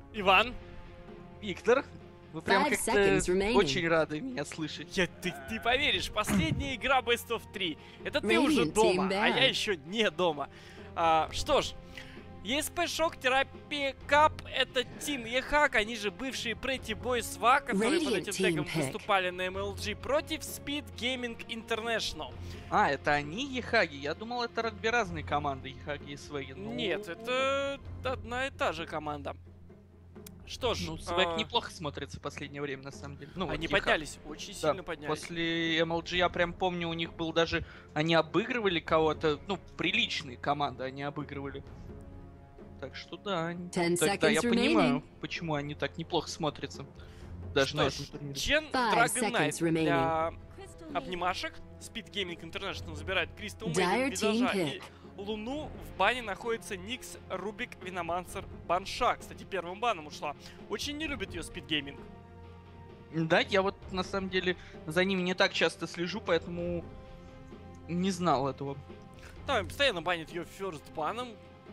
Иван, Виктор, вы прям Five как-то seconds remaining. очень рады меня слышать. ты поверишь, последняя игра Best of 3. Это ты уже Radiant дома, Team а я Band. еще не дома. Что ж, ESP Шок Терапия Кап — это Team EHAG, они же бывшие Pretty Boy Swag, которые под Radiant этим Team тегом Pick. выступали на MLG против Speed Gaming International. А, это они Ехаги? Я думал, это рugby разные команды Ехаги и Свеги. Нет, это одна и та же команда. Что ж, Ну, Свег неплохо смотрится в последнее время, на самом деле. Ну, вот они Ехаг. поднялись, очень Да, сильно поднялись. после MLG я прям помню, у них был даже... Они обыгрывали кого-то, ну, приличные команды они обыгрывали. Так что да, 10 тогда я seconds понимаю, remaining. почему они так неплохо смотрятся. Даже на Что этом ж, турнире. Чен Five Dragon Knight seconds remaining. для обнимашек. Speed Gaming International забирает Кристал Dire Мейден, Визажа team и Луну. В бане находится Никс, Рубик, Виномансер, Банша. Кстати, первым баном ушла. Очень не любит ее Speed Gaming. Да, я вот на самом деле за ними не так часто слежу, поэтому не знал этого. Там постоянно банит ее ферст баном.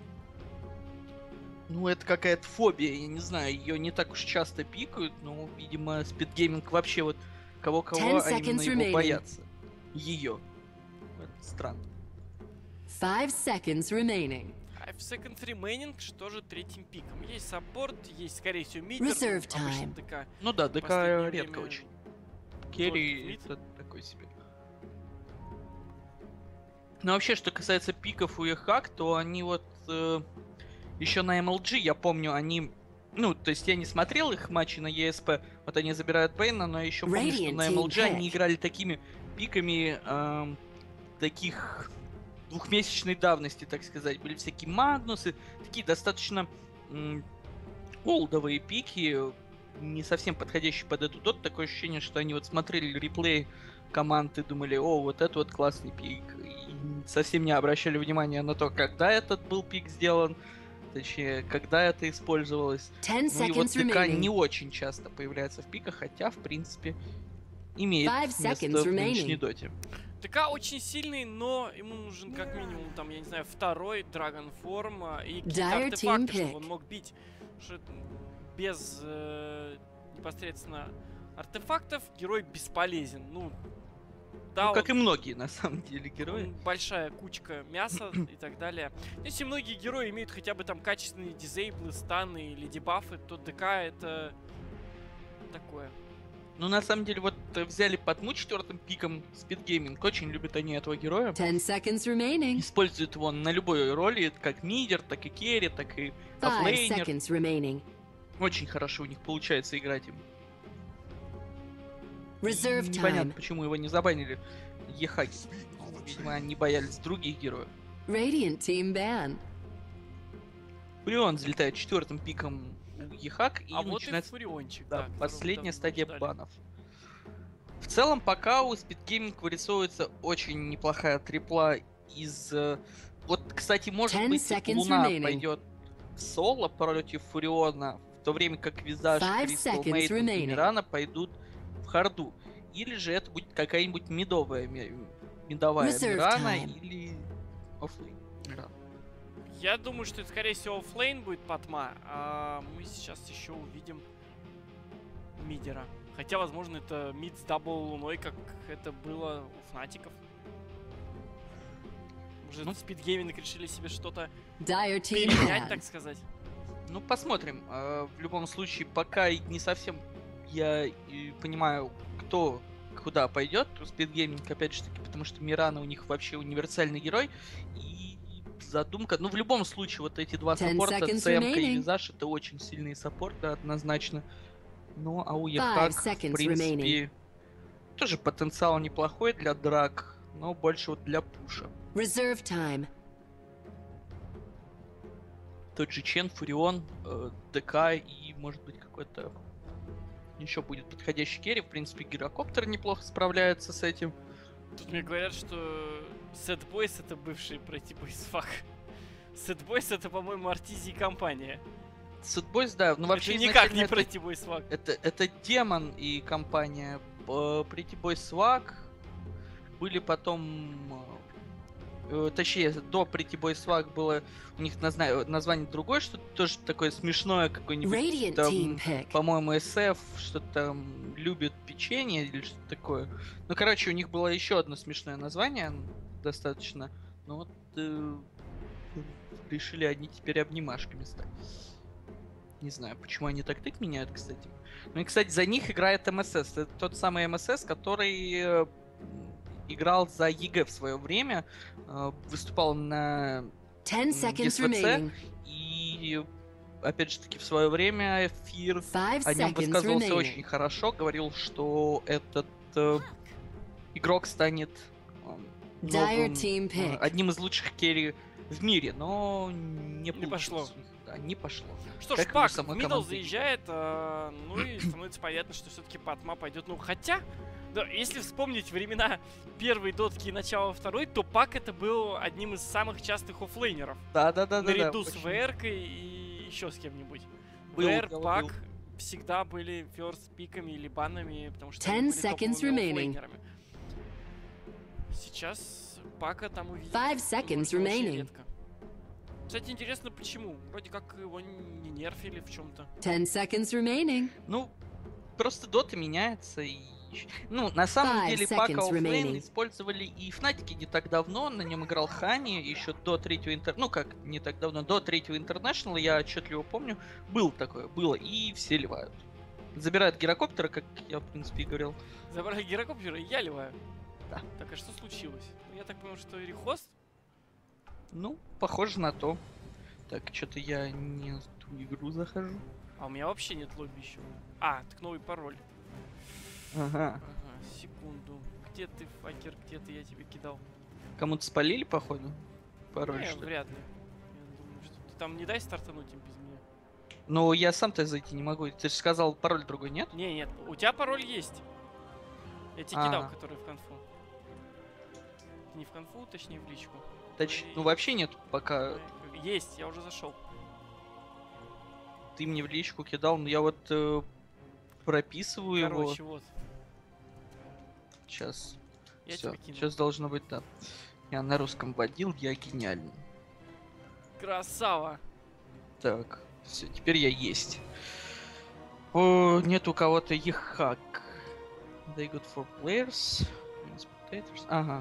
Ну, это какая-то фобия, я не знаю, ее не так уж часто пикают, но, видимо, Спидгейминг вообще вот кого-кого, 10 а именно seconds его remaining. боятся. Ее. Это странно. 5 seconds remaining. 5 seconds remaining, что же третьим пиком? Есть саппорт, есть, скорее всего, мидер. Reserve Обычно time. ДК. Ну да, ДК Последнее редко время очень. только Керри мид. это такой себе. Ну, вообще, что касается пиков у Эхак, то они вот еще на MLG, я помню, они... Ну, то есть я не смотрел их матчи на ESP, вот они забирают Бейна, но я еще помню, что Radiant на Team MLG они Pick. играли такими пиками таких двухмесячной давности, так сказать. Были всякие Магнусы, такие достаточно олдовые пики, не совсем подходящие под эту доту. Такое ощущение, что они вот смотрели реплей команд и думали, о, вот это вот классный пик. И совсем не обращали внимания на то, когда этот был пик сделан, точнее, когда это использовалось. 10 Ну и вот seconds ДК не remaining. очень часто появляется в пиках, хотя, в принципе, имеет 5 место seconds в нынешней remaining. доте. ДК очень сильный, но ему нужен как минимум, там, я не знаю, второй Драгон Форм и какие-то Dire артефакты, Team чтобы Pick. он мог бить. Потому что без непосредственно артефактов герой бесполезен. Ну, да, Ну, как и он- многие, на самом деле, герои. он большая кучка мяса и так далее. Если многие герои имеют хотя бы там качественные дизейблы, станы или дебафы, то ДК это такое. Ну, на самом деле, вот взяли по одному четвертым пиком Speed Gaming. Очень любят они этого героя. 10 seconds remaining. Используют его на любой роли, как мидер, так и керри, так и 5 оффлейнер. seconds remaining. Очень хорошо у них получается играть им. Reserve Непонятно, time. почему его не забанили Ехаги. Ну, видимо, они боялись других героев. Radiant Team Ban. Фурион залетает четвертым пиком у Ехак и А вот и начинается Фуриончик, да, которого последняя давно стадия ждали. банов. В целом, пока у Speed Gaming вырисовывается очень неплохая трипла из... Вот, кстати, может 10 быть, seconds Луна remaining. пойдет в соло против Фуриона, в то время как Визаж, 5 Кристал seconds Мейден и remaining. Мирана пойдут в харду. Или же это будет какая-нибудь медовая медовая Reserve Мирана time. или оффлейн Мирана. Я думаю, что это, скорее всего, оффлейн будет Патма, а мы сейчас еще увидим мидера. Хотя, возможно, это мид с дабл луной, как это было у Фнатиков. Может, Ну. Speed Gaming решили себе что-то Dire Team перенять, Ban. так сказать. Ну, посмотрим. В любом случае, пока и не совсем я и понимаю, кто куда пойдет. Speed Gaming, опять же таки, потому что Мирана у них вообще универсальный герой. И задумка... Ну, в любом случае, вот эти два 10 саппорта, seconds ЦМК и remaining. Визаж, это очень сильные саппорты, однозначно. Ну, а у 5 Ехак, в seconds принципе, тоже потенциал неплохой для драк, но больше вот для пуша. Reserve time. Тот же Чен, Фурион, ДК и, может быть, какой-то еще будет подходящий керри. В принципе, Гирокоптер неплохо справляется с этим. Тут мне говорят, что Sad Boys это бывший Pretty Boys фак. Sad Boys это, по-моему, Артизи и компания. Сетбойс, да, ну вообще это никак изначально не Pretty Boys фак. это Демон и компания Pretty Boy Swag. Были потом точнее, до Pretty Boy Swag было у них название другое, что-то тоже такое смешное, какое-нибудь Radiant там, team pick. по-моему, SF, что-то там любит печенье или что-то такое. Ну, короче, у них было еще одно смешное название, достаточно. Ну вот решили они теперь обнимашками стать. Не знаю, почему они так меняют, кстати. Ну и, кстати, за них играет МСС. Это тот самый МСС, который играл за ЕГЭ в свое время, выступал на 10 seconds ЕСВЦ, remaining. и опять же таки в свое время Фир 5 о нем seconds высказывался remaining. очень хорошо, говорил, что этот игрок станет Dire новым, team pick. одним из лучших керри в мире, но не пошло. получилось у них. Да, не пошло. Что ж, Как и у Пак в самой мидл команды. заезжает, ну и становится понятно, что все-таки Патма пойдет. Ну, хотя, да, если вспомнить времена первой дотки и начала второй, то Пак это был одним из самых частых оффлейнеров. Да. Наряду с очень. ВР-кой и еще с кем-нибудь. Был, ВР, дело Пак был. всегда были ферст пиками или банами, потому что 10 они были seconds топовыми remaining. оффлейнерами. Сейчас Пака там увидеть 5 seconds можно очень remaining. редко. Кстати, интересно, почему? Вроде как его не нерфили в чем-то. 10 seconds remaining. Ну, просто дота меняется и... Ну, на самом 5 деле, Пака seconds оффлейн remaining. использовали и Фнатики не так давно, на нем играл Хани, еще до третьего Ну, как, не так давно, до третьего Интернешнл, я отчетливо помню, было такое, было, и все ливают. Забирают гирокоптера, как я, в принципе, и говорил. Забрали гирокоптера, и я ливаю. Да. Так, а что случилось? Ну, я так понял, что рехост? Ну, похоже на то. Так, что-то я не в ту игру захожу. А у меня вообще нет лобби еще. А, так новый пароль. Ага. Ага, секунду. Где ты, факер, где ты? Я тебе кидал. Кому-то спалили, походу? Пароль, Не, что ли? вряд ли. Я думаю, что ты там не дай стартануть им без меня. Ну, я сам-то зайти не могу. Ты же сказал, пароль другой, нет? Не, нет, у тебя пароль есть. Я тебе кидал, А. который в конфу. Не в конфу, точнее в личку. Ну, вообще нет, пока Есть, я уже зашел. ты мне в личку кидал, но я вот прописываю его. Короче, вот. Сейчас. Я Все, тебе кинул. сейчас должно быть, да. Я на русском вводил, я гениальный. Красава. Так, все, теперь я есть. О, нет у кого-то ехак. They good for players. Spectators. Ага.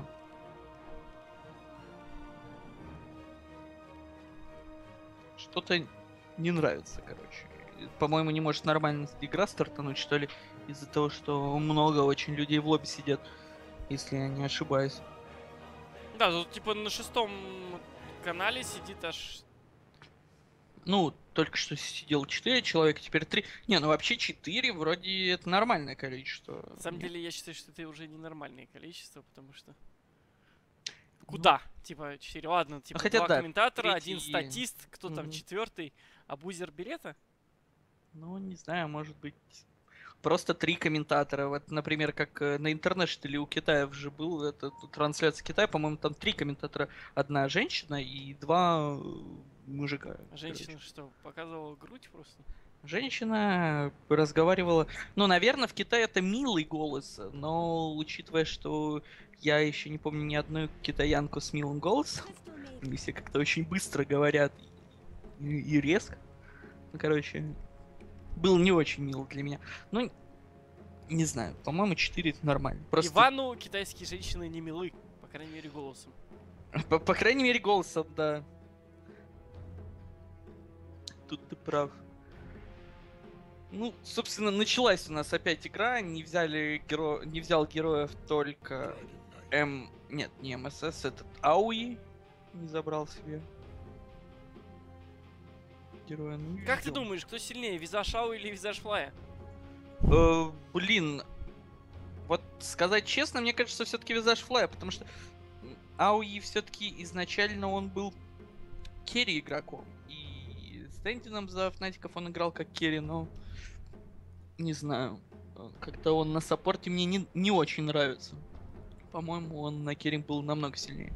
Что-то не нравится, короче. По-моему, не может нормально игра стартануть, что ли, из-за того, что много очень людей в лобби сидят, если я не ошибаюсь. Да, тут типа на 6-м канале сидит аж... Ну, только что сидел 4 человека, теперь 3. Не, ну вообще 4 вроде это нормальное количество. На самом Нет? деле, я считаю, что это уже ненормальное количество, потому что... Куда? Типа 4, ладно, типа хотя 2 да, комментатора, третий- один статист, кто там Мгм. 4-й, абузер билета? Ну, не знаю, может быть. Просто 3 комментатора. Вот, например, как на Интернешнле у Китаев же был это трансляция Китая, по-моему, там 3 комментатора. Одна женщина и 2 мужика. Женщина короче. что, показывала грудь просто? Женщина разговаривала. Ну, наверное, в Китае это милый голос, но учитывая, что я еще не помню ни одну китаянку с милым голосом, они все как-то очень быстро говорят и резко. Ну, короче, был не очень мил для меня. Ну, не знаю, по-моему, 4 это нормально. Просто, Ивану китайские женщины не милы, по крайней мере, голосом. по крайней мере, голосом, да. Тут ты прав. Ну, собственно, началась у нас опять игра. Не взял героев только Нет, не МСС, этот Ауи не забрал себе. Героя. Ну, Как ты видел. думаешь, кто сильнее, Визаж Ау или Визаж Флая? Блин, вот сказать честно, мне кажется, все-таки Визаж Флая, потому что Ауи все-таки изначально он был керри игроком. И стендином за Фнатиков он играл как керри, но не знаю. Как-то он на саппорте мне не очень нравится. По-моему, он на керри был намного сильнее.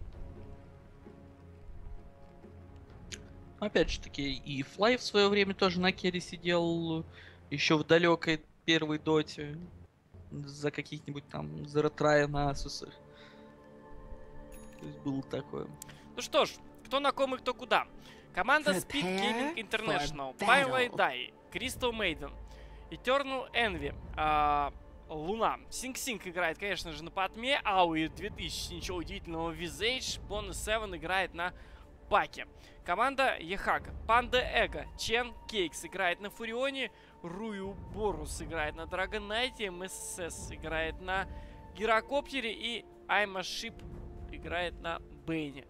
Опять же таки, и Флай в свое время тоже на керри сидел еще в далекой первой доте за каких-нибудь там Зеротрая на Асусах. То есть было такое. Ну что ж, кто на ком и кто куда. Команда Speed Prepare Gaming International, for Pile battle. Die, Crystal Maiden, Eternal Envy, Луна. Синг играет, конечно же, на Патме, Ауи 2000, ничего удивительного, Visage, Bonus 7 играет на Паке. Команда Ехак, Панда Эго, Чен Кейкс играет на Фурионе, Рую Борус играет на Dragon Knight, МСС играет на Гирокоптере и Айма Шип играет на Бэйне.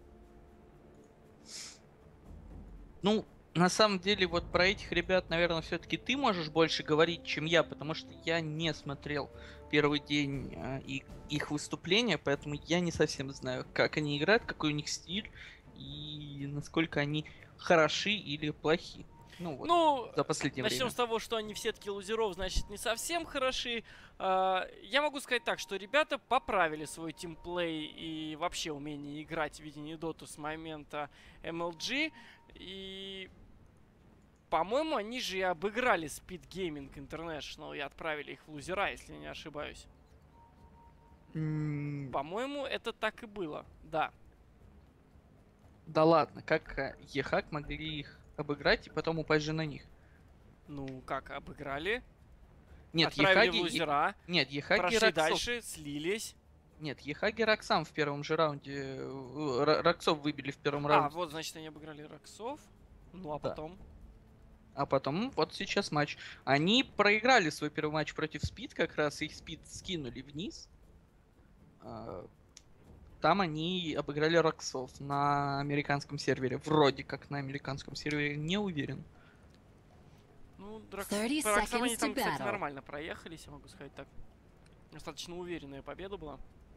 Ну, на самом деле, вот про этих ребят, наверное, все-таки ты можешь больше говорить, чем я, потому что я не смотрел первый день их выступления, поэтому я не совсем знаю, как они играют, какой у них стиль и насколько они хороши или плохи. Ну, вот, Ну, за последнее начнем время. с того, что они все-таки лузеров, значит, не совсем хороши. Я могу сказать так, что ребята поправили свой тимплей и вообще умение играть в видение доту с момента MLG. И, по-моему, они же и обыграли Speed Gaming International и отправили их в лузера, если не ошибаюсь. По-моему, это так и было, да. Да ладно, как Ехак могли их обыграть и потом упасть же на них? Ну, как, обыграли? Нет, Отправили Ехаги... в лузера, Нет, Ехаги прошли Роксов... дальше, слились. Нет, Ехаги Роксам в первом же раунде... Роксов выбили в первом раунде. Вот, значит, они обыграли Роксов. Ну, а Да. потом... А потом, вот сейчас матч. Они проиграли свой первый матч против Спид, как раз их Спид скинули вниз. Там они обыграли Роксов на американском сервере. Вроде как на американском сервере, не уверен. Ну, 30 по Роксам они seconds там, to кстати, battle. нормально проехались, я могу сказать так. Достаточно уверенная победа была.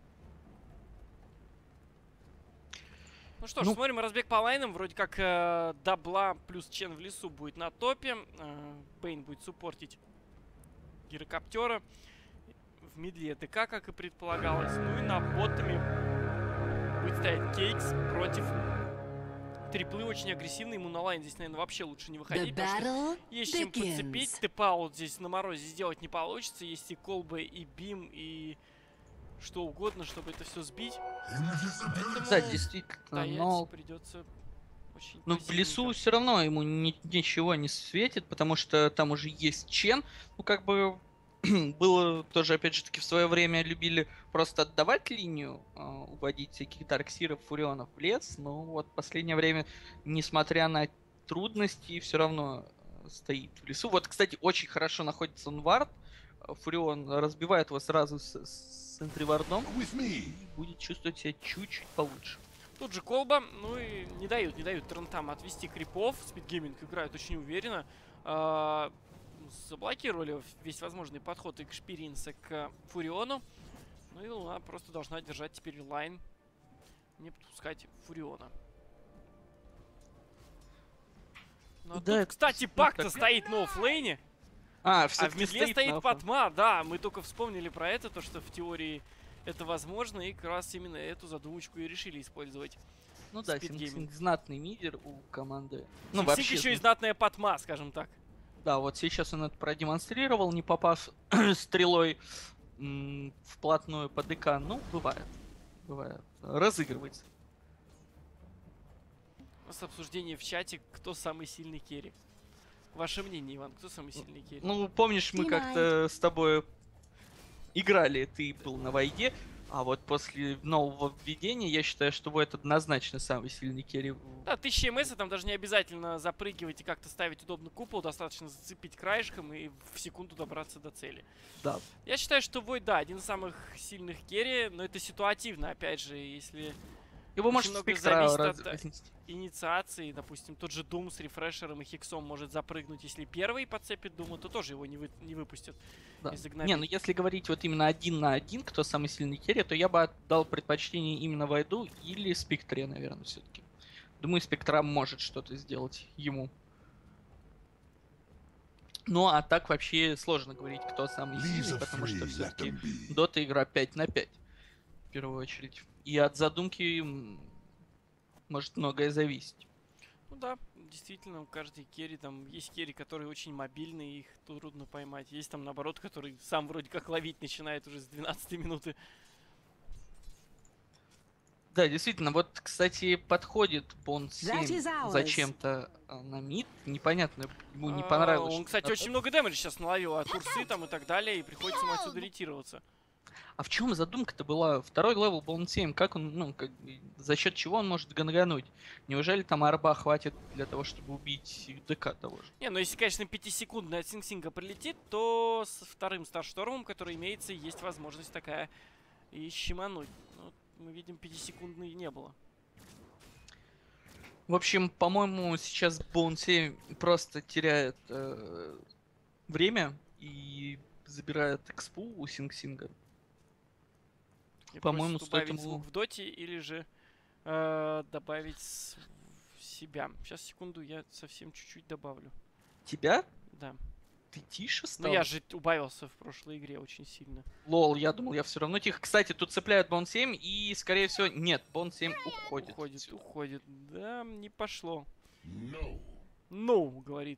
Ну что ж, Ну. смотрим разбег по лайнам. Вроде как Дабла плюс Чен в лесу будет на топе. Бэйн будет суппортить гирокоптера. В мидле ТК, как и предполагалось. Ну и на ботами будет стоять Кейкс против триплы. Очень агрессивный. Ему на лайн здесь, наверное, вообще лучше не The выходить. Потому что battle есть чем подцепить. begins. Тэп-аут здесь на морозе сделать не получится. Есть и колбы, и бим, и что угодно, чтобы это все сбить. Поэтому Да, действительно, стоять но... придется очень Ну, в пассивненько. лесу все равно ему ничего не светит, потому что там уже есть Чен. Ну, как бы было тоже, опять же таки, в свое время любили просто отдавать линию, уводить всяких Дарксиров, Фурионов в лес. Но вот в последнее время, несмотря на трудности, все равно стоит в лесу. Вот, кстати, очень хорошо находится Унвард. Фурион разбивает его сразу с энтривардом. Будет чувствовать себя чуть-чуть получше. Тут же колба, ну и не дают Трентам отвести крипов. Спидгейминг играют очень уверенно. Заблокировали весь возможный подход и к Шпиринса, к Фуриону. Ну и Луна просто должна держать теперь лайн. Не подпускать Фуриона. Ну, а Да, тут, кстати, ну, Пак-то так- стоит на оффлейне. А, А все-таки в медле стоит Патма, да, мы только вспомнили про это, то что в теории это возможно, и как раз именно эту задумочку и решили использовать. Ну да, Speed Синг Gaming. знатный мидер у команды. Ну, Синг вообще, еще и знатная Патма, скажем так. да, вот сейчас он это продемонстрировал, не попав стрелой вплотную по ДК. Ну, бывает. Бывает. Разыгрывается. У нас обсуждение в чате, кто самый сильный керри. Ваше мнение, Иван, кто самый сильный керри? Ну, помнишь, мы как-то с тобой играли, ты был на войде, а вот после нового введения я считаю, что Войд однозначно самый сильный керри. Да, 1000 МС, там даже не обязательно запрыгивать и как-то ставить удобно купол, достаточно зацепить краешком и в секунду добраться до цели. Да. Я считаю, что Войд, да, один из самых сильных керри, но это ситуативно, опять же, если Его Очень может много спектра зависит от разнести. инициации, допустим, тот же Doom с рефрешером и Хиксом может запрыгнуть, если первый подцепит Дума, то тоже его не выпустят. Да. из Не, игнобить. ну если говорить вот именно 1 на 1, кто самый сильный керри, то я бы отдал предпочтение именно Войду или Спектре, наверное, все-таки. Думаю, Спектра может что-то сделать ему. Ну, а так вообще сложно говорить, кто самый сильный, потому что все-таки Дота игра 5 на 5, в первую очередь. И от задумки может многое зависеть. Ну да, действительно, у каждой керри там есть керри, которые очень мобильные, их трудно поймать. Есть там, наоборот, который сам вроде как ловить начинает уже с 12 минуты. Да, действительно, вот, кстати, подходит Bond That 7 is ours. зачем-то на мид. Непонятно, ему не понравилось. Он, что кстати, на очень много дэмэджа сейчас наловил от урсы там и так далее, и приходится ему отсюда ретироваться. А в чем задумка-то была? Второй левел Bond 7, как он, ну, как, за счет чего он может гангануть? Неужели там арба хватит для того, чтобы убить ДК того же? Не, ну если, конечно, 5-секундная от Синг-Синга прилетит, то с вторым Старштормом, который имеется, есть возможность такая и щемануть. Ну, мы видим, 5-секундной не было. В общем, по-моему, сейчас Bond 7 просто теряет время и забирает экспу у Синг-Синга. Мне По-моему, просят стоит убавить ему- звук в доте или же добавить себя. Сейчас, секунду, я совсем чуть-чуть добавлю. Тебя? Да. Ты тише стал? Ну я же убавился в прошлой игре очень сильно. Лол, я думал, я все равно тихо. Кстати, тут цепляют Bond 7 и, скорее всего, нет, Bond 7 уходит. Уходит, уходит. Да, не пошло. No, говорит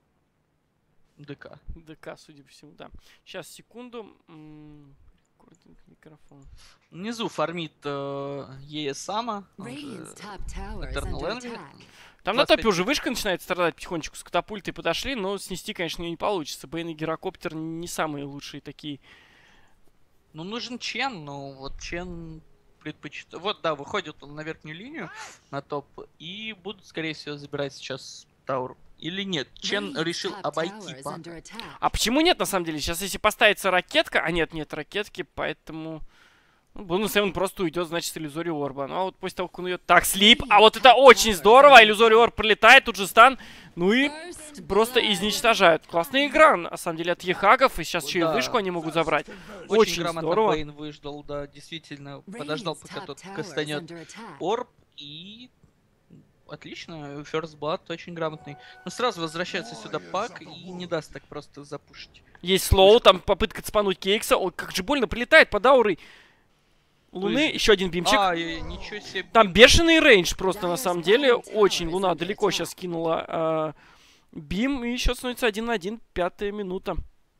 ДК. ДК, судя по всему, да. Сейчас, секунду. Рекординг, микрофон. Внизу фармит Сама. Radiant's top tower is Eternal under Envy. attack. Там на 25 топе уже вышка начинает страдать потихонечку. С катапультой подошли, но снести, конечно, не получится. Бейн и Гирокоптер не самые лучшие такие. Ну, нужен Чен, но вот Чен предпочитает... Вот, да, выходит он на верхнюю линию, на топ, и будут, скорее всего, забирать сейчас Таур. Или нет? Чен Radiant's решил top обойти tower is Пака. under attack. А почему нет, на самом деле? Сейчас, если поставится ракетка... А нет, нет ракетки, поэтому... Ну, бонус 7 просто уйдет, значит, с иллюзории орба. Ну, а вот после того, как он уйдет... Так, слип. А вот это очень здорово. Иллюзория орб прилетает, тут же стан. Ну и First просто blood. изничтожают. Классная игра, на самом деле, от Ехагов. И сейчас еще и Да. вышку они могут забрать. Очень, Очень грамотно здорово. Бейн выждал, да, действительно. Подождал, Radiant's пока top тот tower is кастанет under attack. орб, и... Отлично, First Blood очень грамотный. Но сразу возвращается сюда Пак и не даст так просто запушить. Есть слоу, там попытка цепануть Кейкса. Ой, как же больно прилетает под аурой Луны. есть- Еще один бимчик. Ничего себе. Там бешеный рейндж просто, на самом деле. Очень Луна далеко сейчас кинула бим. И еще становится 1 на 1, 5-я минута.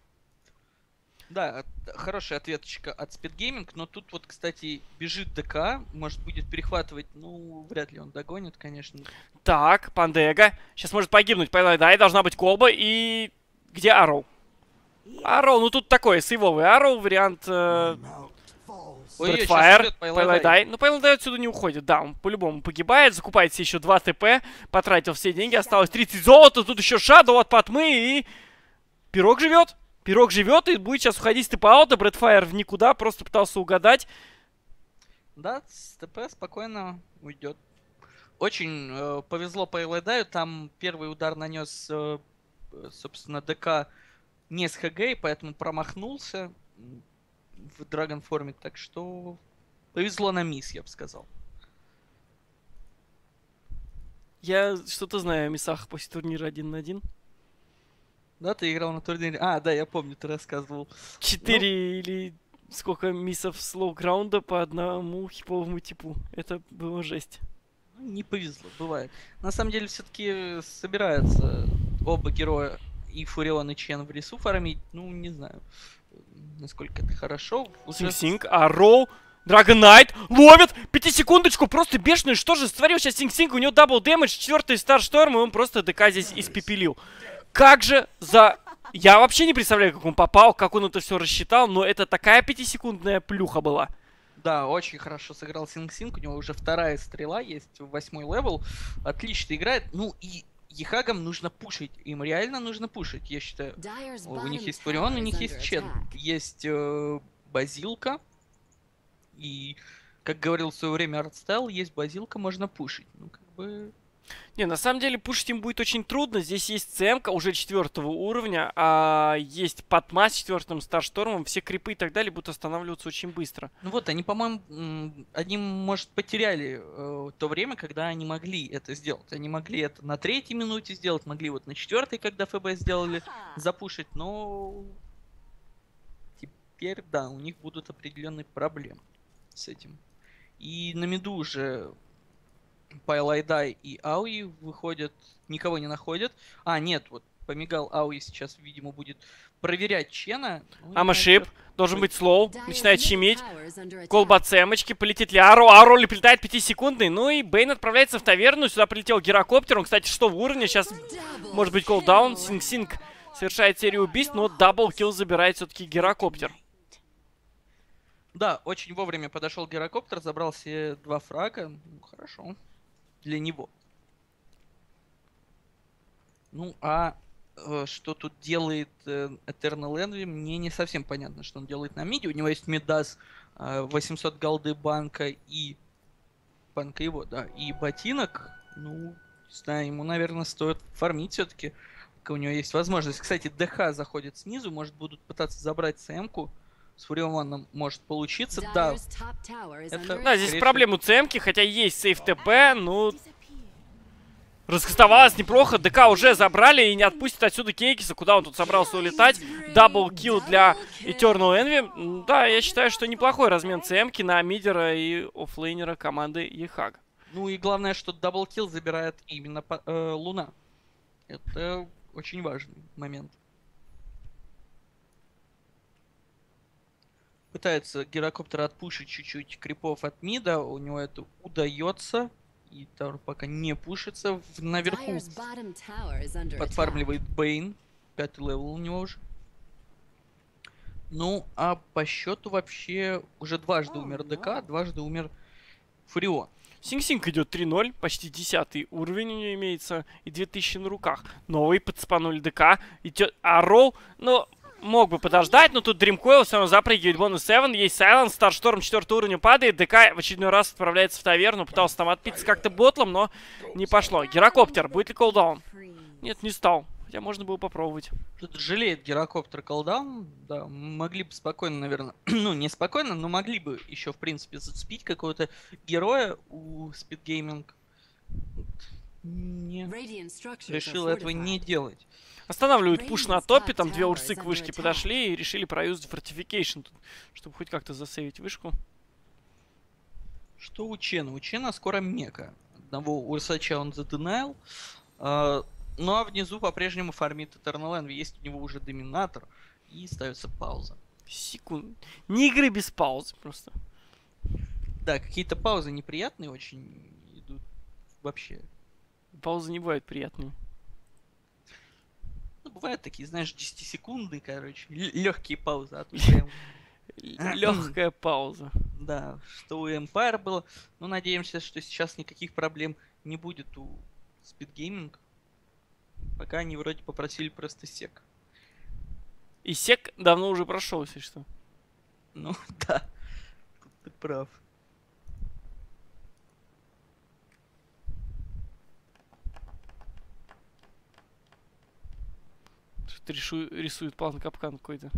Да, хорошая ответочка от Speed Gaming, но тут вот, кстати, бежит ДК, может будет перехватывать, ну, вряд ли он догонит, конечно. Так, Пандега. Сейчас может погибнуть. Да, и должна быть колба. И где Арроу? Арроу, ну тут такой сейвовый Арроу, вариант Ой, щас Брэдфайр, идет Пайлайдай. Ну, Пайлайдай отсюда не уходит. Да, он по-любому погибает. Закупает себе еще 2 ТП. Потратил все деньги. Осталось 30 золота. Тут еще Шадоу от Патмы. И Пирог живет. Пирог живет и будет сейчас уходить с ТП-аута. Брэдфайр в никуда. Просто пытался угадать. Да, с ТП спокойно уйдет. Очень повезло Пайлайдаю, там первый удар нанес, собственно, ДК не с ХГ, и поэтому промахнулся в драгонформе, так что повезло на мисс, я бы сказал. Я что-то знаю о миссах после турнира 1 на 1. Да, ты играл на турнире? А, да, я помню, ты рассказывал. 4 или сколько миссов слоу-граунда по одному хиповому типу. Это было жесть. Не повезло, бывает. На самом деле, все-таки собираются оба героя, и Фурион, и Чен, в лесу фармить. Ну, не знаю, насколько это хорошо. Уже Синг-Синг, Арроу, Драгонайт ловит 5-секундочку, просто бешеный. Что же сотворил сейчас Синг-Синг? У него дабл дэмэдж, 4-й Старшторм, и он просто ДК здесь испепелил. Как же за... Я вообще не представляю, как он попал, как он это все рассчитал, но это такая 5-секундная плюха была. Да, очень хорошо сыграл Синг-Синг. У него уже вторая стрела есть, 8-й левел. Отлично играет. Ну и Ехагам нужно пушить. Им реально нужно пушить, я считаю. Dyer's У них bottom есть Фурион, у tower них is есть under Чен. attack. Есть Базилка. И, как говорил в свое время Артстайл, есть Базилка, можно пушить. Ну, как бы... Не, на самом деле пушить им будет очень трудно. Здесь есть ЦМ-ка уже 4-го уровня, а есть Патма с 4-м Старштормом. Все крипы и так далее будут останавливаться очень быстро. Ну вот, они, по-моему, они, может, потеряли то время, когда они могли это сделать. Они могли это на 3-й минуте сделать, могли вот на 4-й, когда ФБ сделали, запушить, но теперь, да, у них будут определенные проблемы с этим. И на миду уже Пайлайдай и Ауи выходят, никого не находят. А, нет, вот помигал Ауи, сейчас, видимо, будет проверять Чена. Ну, Амашип. иначе- Должен быть слоу. Dyer's Начинает middle щемить. tower is under attack. Колбацемочки. Полетит ли Аро? Аро летает 5-секундный. Ну и Бейн отправляется в таверну. Сюда прилетел гирокоптер. Он, кстати, 6 уровня. Сейчас Double может быть колдаун. kill. Синг-Синг совершает серию убийств, но даблкилл забирает все-таки гирокоптер. Да, очень вовремя подошел гирокоптер, забрал себе 2 фрага. Ну, хорошо. Для него. Ну, а что тут делает Eternal Envy, мне не совсем понятно, что он делает на миде. У него есть Мидас, 800 голды банка и... Банка его, да. И ботинок. Ну, не знаю, ему, наверное, стоит фармить все-таки, пока у него есть возможность. Кстати, ДХ заходит снизу, может, будут пытаться забрать ЦМ-ку. С Фурионом может получиться. Да, Dyer's top tower is Это- under Да, здесь attack. проблемы у ЦМки, хотя есть сейф ТП, ну... Раскастовалась неплохо, ДК уже забрали и не отпустит отсюда Кейкиса, куда он тут собрался улетать. Даблкилл для Eternal Envy. Да, я считаю, что неплохой размен ЦМки на мидера и оффлейнера команды Ехаг. ну и главное, что даблкилл забирает именно Луна. Это очень важный момент. Пытается гирокоптер отпушить чуть-чуть крипов от мида, у него это удается. И Таур пока не пушится. Наверху Dyer's bottom tower is under attack. подфармливает Бейн. 5-й левел у него уже. Ну, а по счету вообще уже дважды умер ДК, дважды умер Фурион. Синг-Синг идет 3-0, почти 10 уровень у нее имеется, и 2000 на руках. Новый подспанули ДК, идет Арроу, ну, мог бы подождать, но тут Дримкойл все равно запрыгивает бонус 7, есть Сайленс, Старшторм 4 уровня падает, ДК в очередной раз отправляется в таверну, пытался там отпиться как-то ботлом, но не пошло. Гирокоптер, будет ли колдаун? Нет, не стал, хотя можно было попробовать. Что-то жалеет гирокоптер колдаун. Да, могли бы спокойно, наверное, ну не спокойно, но могли бы еще, в принципе, зацепить какого-то героя у Speed Gaming. Не Radiant structures are решил этого не fortified. делать. Останавливают пуш на топе, там 2 урсы к вышке подошли и решили проюзать фортификейшн, чтобы хоть как-то засейвить вышку. Что у Чена? У Чена скоро мека. Одного урсача он заденайл. Ну а внизу по-прежнему фармит Eternal Envy. Есть у него уже доминатор. И ставится пауза. Секунд. Не игры без паузы просто. Да, какие-то паузы неприятные очень идут вообще. Паузы не бывают приятными. Ну, бывают такие, знаешь, 10-секундные, короче, легкие паузы. А тут прям, Легкая пауза. да, что у Empire было. Ну, надеемся, что сейчас никаких проблем не будет у Speed Gaming. Пока они вроде попросили просто сек. И сек давно уже прошел, если что. Ну, да, тут ты прав. Что-то рисует план капкан какой-то.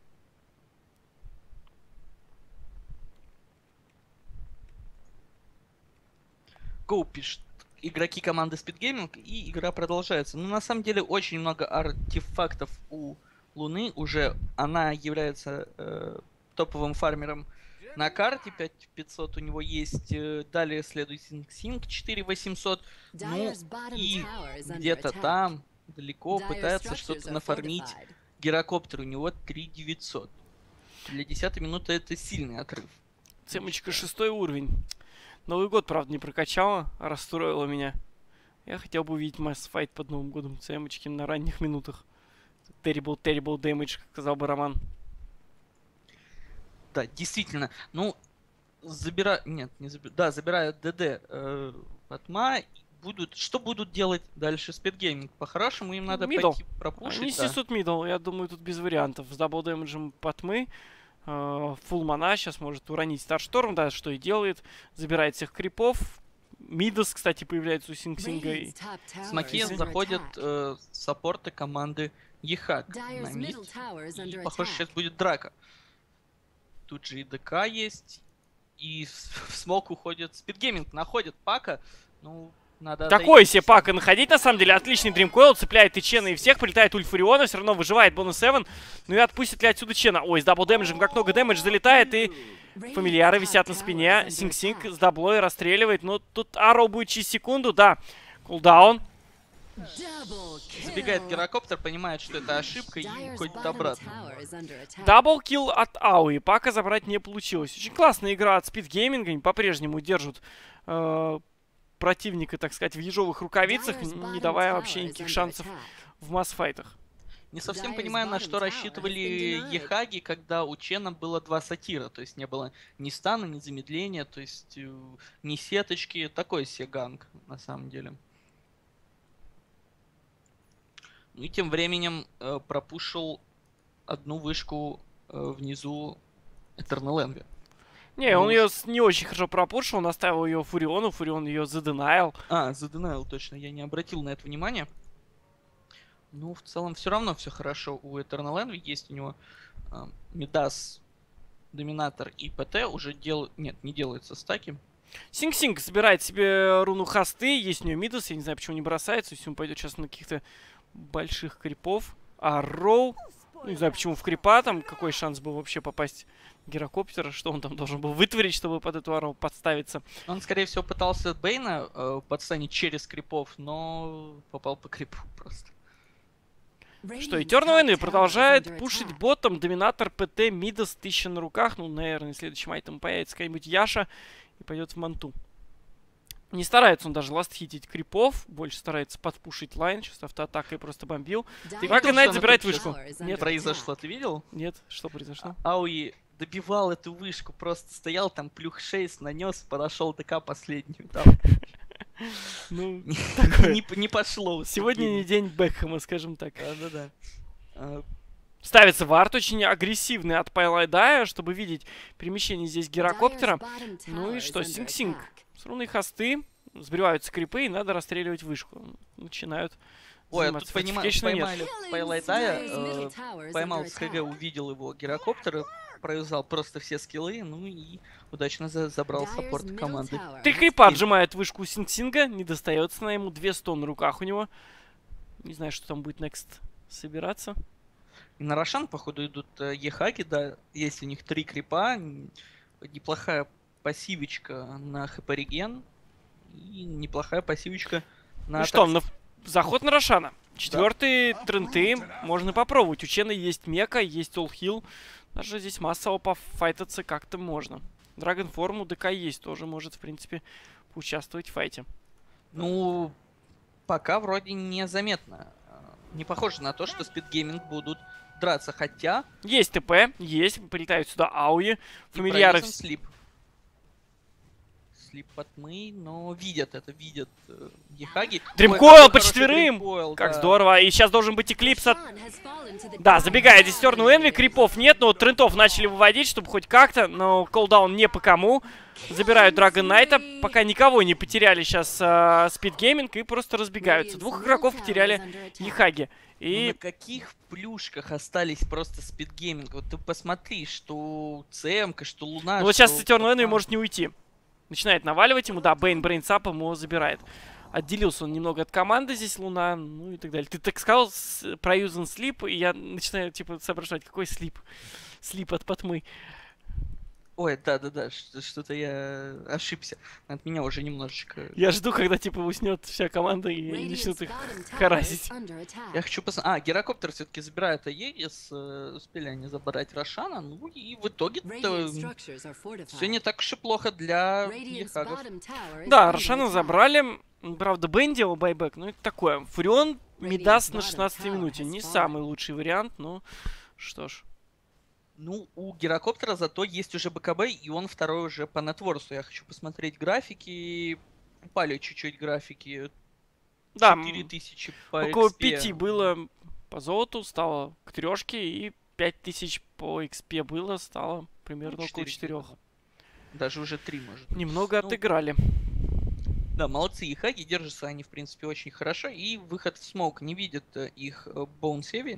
Go пишет. Игроки команды Speed Gaming, и игра продолжается. Но на самом деле очень много артефактов у Луны. Уже она является топовым фармером на карте. 5500 у него есть. Далее следует Синг 4800. Ну Dyer's bottom и tower is under где-то attack. там, далеко, Dyer's пытается structures что-то are нафармить. fortified. Гирокоптер у него 3900. Для 10 минуты это сильный отрыв. Цемочка 6 уровень. Новый год, правда, не прокачала, а расстроила меня. Я хотел бы увидеть масс-файт под Новым годом Цемочки на ранних минутах. Terrible damage, как сказал бы Роман. Да, действительно. Ну, Нет, не забирают. Да, забирают ДД Патма. Что будут делать дальше Speed Gaming? По-хорошему им надо Middle. пойти пропушить. Они Да. снесут мидл, я думаю, тут без вариантов. С дабл дэмэджем Патмы. Фулл мана сейчас может уронить Старшторм, да, что и делает. Забирает всех крипов. Мидас, кстати, появляется у Синг-Синга. Radiant's top tower С is Макиен under заходят attack. саппорты команды Ехак Dyer's на мид. middle tower is И, under похоже, сейчас attack. будет драка. Тут же и ДК есть. И в смок уходит Speed Gaming. Находит Пака. Ну, надо Такой отойти. себе Пака находить, на самом деле. Отличный Дримкойл, цепляет и Чена, и всех. Прилетает ульт Фуриона, все равно выживает бонус 7. Ну и отпустит ли отсюда Чена? Ой, с дабл дэмэджем как много дэмэдж залетает, и Radiant's фамильяры top висят на tower спине. is under Синг-Синг attack. с даблой расстреливает. Но тут Арроу будет через секунду, да. Кулдаун. Double Забегает kill. гирокоптер, понимает, что это ошибка и Dyer's уходит bottom обратно. tower is under attack. Даблкил от Ауи. Пока забрать не получилось. Очень классная игра от Speed Gaming. Они по-прежнему держат противника, так сказать, в ежовых рукавицах, Dyer's не bottom давая tower вообще is никаких under шансов attack. в масс-файтах. Не совсем Dyer's понимаю, на bottom что tower has рассчитывали been denied. Ехаги, когда у Чена было 2 сатира. То есть не было ни стана, ни замедления, то есть ни сеточки. Такой себе ганг, на самом деле. Ну и тем временем пропушил одну вышку внизу Eternal Envy. Не, он Ну, ее не очень хорошо пропушил, он оставил ее Фуриону, Фурион ее заденайл. заденайл точно, я не обратил на это внимания. Ну, в целом, все равно все хорошо у Eternal Envy. Есть у него Мидас, Доминатор и ПТ. Уже Нет, не делаются стаки. Синг-Синг собирает себе руну хосты, есть у нее Мидас, я не знаю, почему не бросается, если он пойдет сейчас на каких-то больших крипов. А Роу, ну, не знаю, почему в крипа, там какой шанс был вообще попасть гирокоптера, что он там должен был вытворить, чтобы под эту ару подставиться. Он, скорее всего, пытался Бейна подстанить через крипов, но попал по крипу просто. Что, Eternal Envy продолжает пушить ботом, Доминатор, ПТ, Мидас, 1000 на руках. Ну, наверное, следующим айтем появится какая-нибудь Яша и пойдет в манту. Не старается он даже ласт-хитить крипов, больше старается подпушить лайн. Сейчас автоатакой просто бомбил. Ты Как видел, Найт что забирает она вышку? Нет, произошло, ты видел? Нет, что произошло? Ауи добивал эту вышку, просто стоял там, плюх 6 нанес, подошел ТК последнюю. Там. Ну, такое. Не пошло. у Сегодня не Сергея. день Бекхэма, скажем так. Да-да-да. Ставится вард очень агрессивный от Пайлайдая, чтобы видеть перемещение здесь гирокоптера. Ну и что, Синг-Синг. С руной хосты, сбриваются крипы и надо расстреливать вышку. Начинают Ой, а тут заниматься. поймали Fortification нет. Пайлайдая, поймал с ХГ, увидел его гирокоптер, провязал просто все скиллы, ну и удачно забрал саппорт команды. 3 крипа отжимает вышку Синг-Синга, не достается на ему, 200 на руках у него. Не знаю, что там будет next собираться. И на Рошан, походу, идут Ехаги, да, есть у них 3 крипа, неплохая пассивочка на хп-реген и неплохая пассивочка на Ну что, атаку. заход на Рошана. 4-й тренты можно попробовать. У Чена есть мека, есть олл-хилл. Даже здесь массово пофайтаться как-то можно. Драгонформ у ДК есть, тоже может, в принципе, поучаствовать в файте. Ну, пока вроде незаметно. Не похоже на то, что Speed Gaming будут драться, хотя... Есть ТП, есть, прилетают сюда Ауи. и Фамильяры... Провизон слип. Слип от мы, но видят это, видят Ехаги. Дримкойл по 4, как здорово. И сейчас должен быть Эклипс от... Да, забегает здесь Eternal Envy, крипов нет, но трентов начали выводить, чтобы хоть как-то, но колдаун не по кому. Забирают Драгон Найта, пока никого не потеряли сейчас Speed Gaming и просто разбегаются. 2 игроков потеряли Ехаги. И... И на каких плюшках остались просто Speed Gaming? Вот ты посмотри, что ЦМ-ка, что Луна, ну, вот сейчас что... Eternal Envy может не уйти. Начинает наваливать ему, да, Бейн брейнсапом его забирает. Отделился он немного от команды здесь, Луна, ну и так далее. Ты так сказал, проюзан слип, и я начинаю, типа, соображать, какой слип? Слип от потмы. Ой, да-да-да, что-то я ошибся. От меня уже немножечко... Я жду, когда, типа, уснет вся команда и начнут их харасить. Я хочу посмотреть... А, гирокоптер все-таки забирает Аегис. Успели они забрать Рошана. Ну и в итоге-то все не так уж и плохо для Ехагов. Да, Рошана забрали. Правда, Бен делал байбек, но это такое. Фурион Мидас на 16 минуте. Не самый лучший вариант, но что ж. Ну, у гирокоптера зато есть уже БКБ, и он второй уже по нетворсу. Я хочу посмотреть графики. Упали чуть-чуть графики. Да, 4000 по около XP. 5 было по золоту, стало к 3, и 5000 по XP было, стало примерно около 4. Даже уже 3, может. Немного Ну, отыграли. Да, молодцы Ехаги, держатся они, в принципе, очень хорошо. И выход в смоук не видит их Bone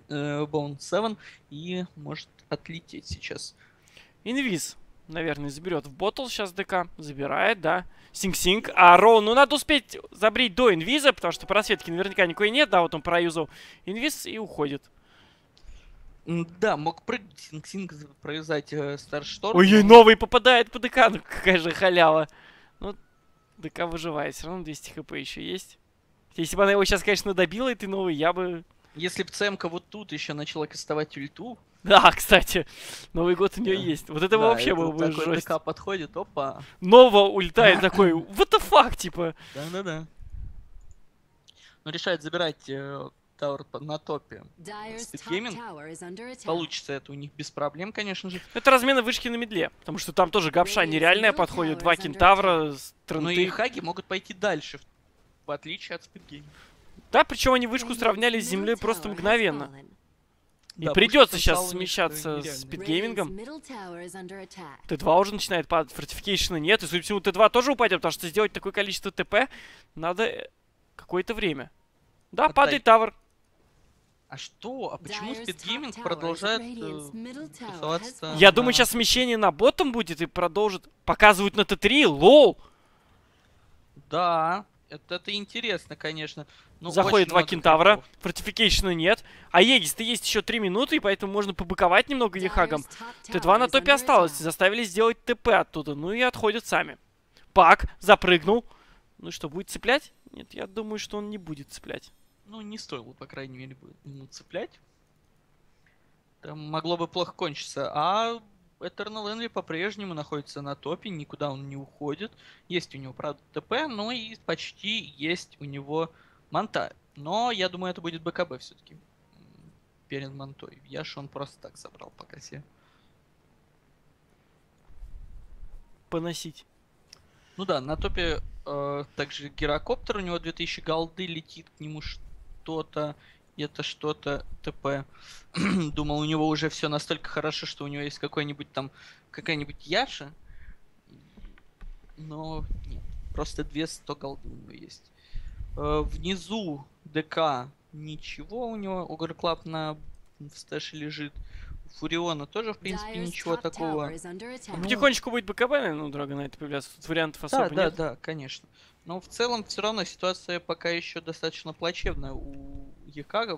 7 и может отлететь сейчас. Инвиз, наверное, заберет в ботл сейчас ДК. Забирает, да. Синг-Синг. А Роу, ну надо успеть забрить до инвиза, потому что просветки наверняка никакой нет. Да, вот он проюзал инвиз и уходит. Да, мог прыгать Синг-Синг, провязать Старшторм. Ой-ой, новый попадает по ДК. Ну какая же халява. Ну, ДК выживает. Все равно 200 хп еще есть. Если бы она его сейчас, конечно, добила, этой новой, я бы... Если бы ЦМК вот тут еще начала кастовать ульту, Да, кстати, Новый год у нее Да. есть. Вот это да, вообще это было бы такой жестко. ДК подходит, опа. Нового ульта и такой, what the fuck, типа. Да-да-да. Ну, решает забирать тауэр на топе. Dyer's Speed top Gaming. tower is under attack. Получится это у них без проблем, конечно же. Это размена вышки на медле, потому что там тоже гавша нереальная подходит, два кентавра, Но и тренты. хаги могут пойти дальше, в отличие от спидгейм. Да, причем они вышку Radiant's сравняли с middle землей tower просто has мгновенно. fallen. И Да, придется пушка сейчас потенциал у них смещаться с нереальный. спидгеймингом. Radiant's middle tower is under attack. Т2 уже начинает падать, фортификейшена нет, и, судя по всему, Т2 тоже упадет, потому что сделать такое количество ТП надо какое-то время. Да, Вот падает тавер. А что? А почему Dyer's top спидгейминг tower is продолжает Radiant's middle tower тусоваться? has Я fallen. думаю, сейчас смещение на ботом будет и продолжит. Показывают на Т3, лол. Да, это интересно, конечно. Ну, Заходит очень два много кентавра, крипов. фортификейшена нет. А Егис-то есть еще 3 минуты, и поэтому можно побыковать немного Ехагом. Dyer's top Т2 tower на is топе under осталось, attack. заставили сделать ТП оттуда, ну и отходят сами. Пак запрыгнул. Ну что, будет цеплять? Нет, я думаю, что он не будет цеплять. Ну, не стоило, по крайней мере, бы ему цеплять. Там могло бы плохо кончиться. А Eternal Envy по-прежнему находится на топе, никуда он не уходит. Есть у него, правда, ТП, но и почти есть у него манта. Но я думаю, это будет БКБ все-таки перед мантой. Яш он просто так собрал пока себе. Поносить. Ну да, на топе также гирокоптер, у него 2000 голды, летит к нему что-то, это что-то ТП. Думал, у него уже все настолько хорошо, что у него есть какой-нибудь там, какая-нибудь Яша. Но нет, просто 200 голды у него есть. Внизу ДК ничего у него, Огр Клаб в стэше лежит. У Фуриона тоже, в принципе, Dyer's ничего top такого. tower is under attack. Ну, потихонечку будет БКБ, наверное, у Драгонайта появляться. Тут вариантов Да, особо да, нет. да, конечно. Но в целом все равно ситуация пока еще достаточно плачевная у Якагов.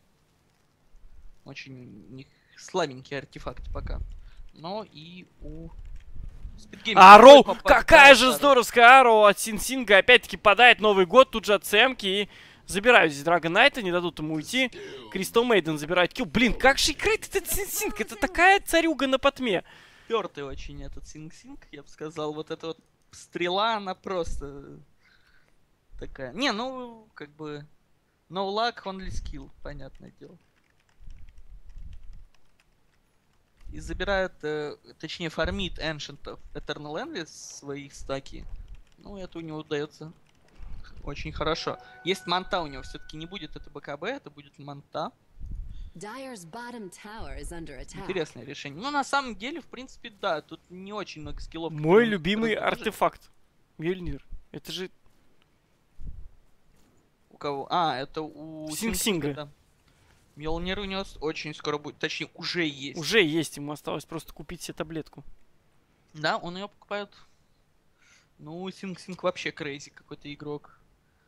Очень у них слабенькие артефакты пока. Но и у Speed Gaming Ароу! попадает, Какая да, же да. здоровская Ароу от Синсинга. Опять-таки падает Новый год, тут же от ЦМки и забирают здесь Драгонайта, не дадут ему уйти. Кристал Мейден забирает килл. Блин, как же играет этот Синсинг? Это такая царюга на потме. Пёртый очень этот Синг-Синг, я бы сказал. Вот эта вот стрела, она просто такая. Не, ну, как бы... No luck, only skill, понятное дело. И забирает, точнее, фармит Ancient Eternal Envy свои стаки. Ну, это у него удается очень хорошо. Есть манта у него, все-таки не будет это БКБ, это будет манта. Dyer's bottom tower is under attack. Интересное решение. Ну, на самом деле, в принципе, да, тут не очень много скиллов. Мой которые любимый разложить. артефакт. Мьёльнир. Это же У кого? А, это у Синг-Синга. да. Мьёлнир у него очень скоро будет, точнее, уже есть. уже есть, ему осталось просто купить себе таблетку. Да, он ее покупает. Ну, Синг-Синг вообще крейзи какой-то игрок.